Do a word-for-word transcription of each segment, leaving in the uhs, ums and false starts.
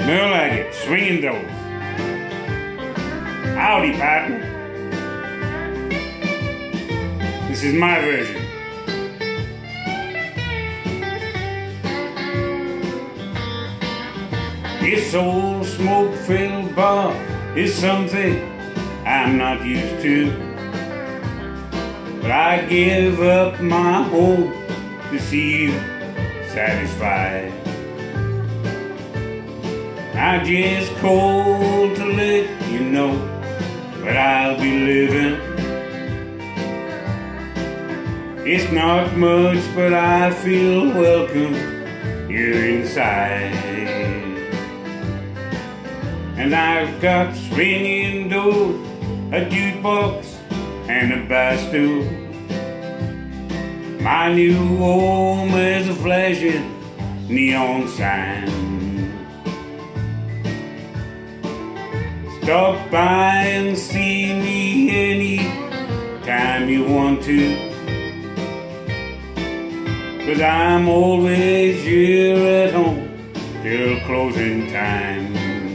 More like it, swinging doors. Howdy, partner. This is my version. This old smoke-filled bar is something I'm not used to, but I give up my hope to see you satisfied. I just called to let you know that I'll be living. It's not much, but I feel welcome here inside. And I've got swinging doors, a jukebox, and a bar stool. My new home is a flashing neon sign. Stop by and see me any time you want to, 'cause I'm always here at home till closing time.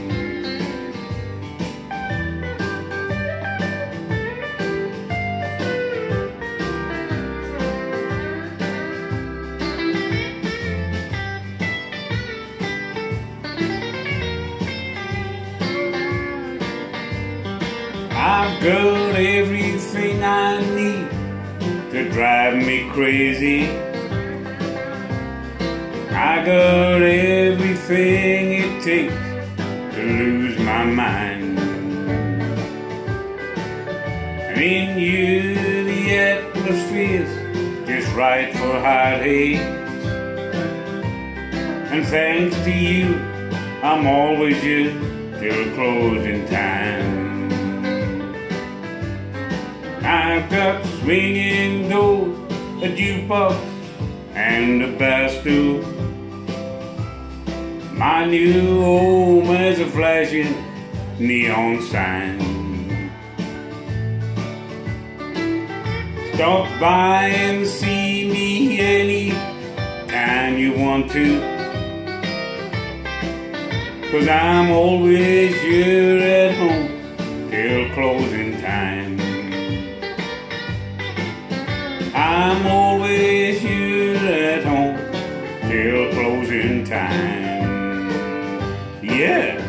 I've got everything I need to drive me crazy. I got everything it takes to lose my mind. And in you, the atmosphere's just right for heartache. And thanks to you, I'm always here till closing time. I've got swinging doors, a jukebox, and a bar stool. My new home is a flashing neon sign. Stop by and see me any time you want to, 'cause I'm always here at home till closing time. I'm always here at home till closing time. Yeah.